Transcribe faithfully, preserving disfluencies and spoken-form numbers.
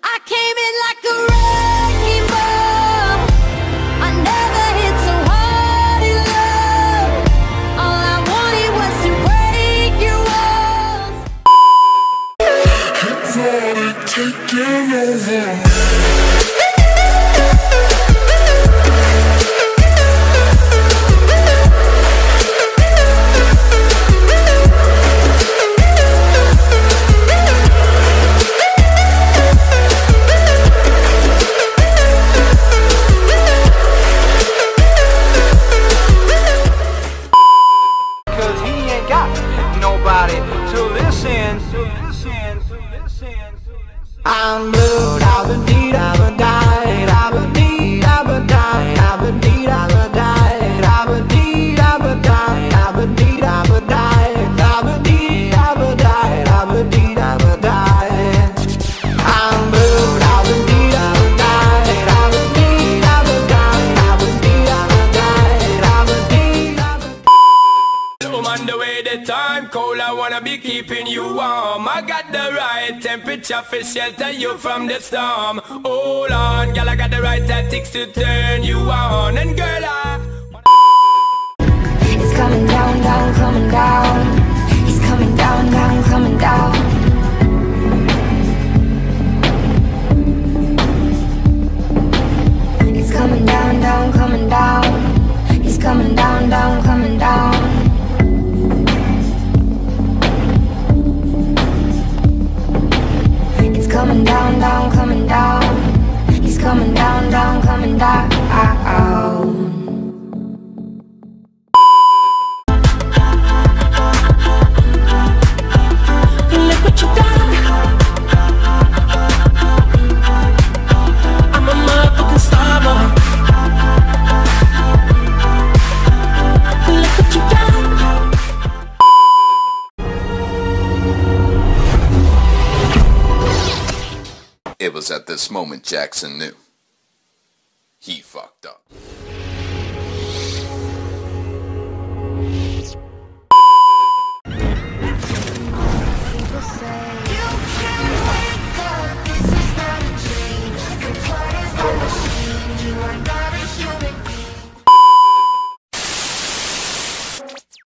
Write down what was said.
I came in like a wrecking ball. I never hit so hard in love. All I wanted was to break your walls. It's already taking over. Nobody to listen, to listen, to listen, to listen. I'm blue, I've been deed, I've been died, I've been deed, I've been died, I've been deed, I've been died, I've been deed, I've been died, I've been deed, I've been died, I've been deed, I've been died, I've been deed, I've been died. I'm blue, I've been deed, I've been died, I've been deed, I've been died, I've been deed, I've been died, I've been deed, I've been. I'm on the way, the time cold, I wanna be keeping you warm. I got the right temperature for shelter you from the storm. Hold on, girl, I got the right tactics to turn you on. And girl, I It's coming down, down, coming down. It's coming down, down, coming down. It's coming down, down, coming down. It's coming down, down, coming down. It's coming down, down, coming down. It's coming down, down, coming down. Look what you done. I'm a motherfucking star boy. Look what you done. It was at this moment Jackson knew he fucked up.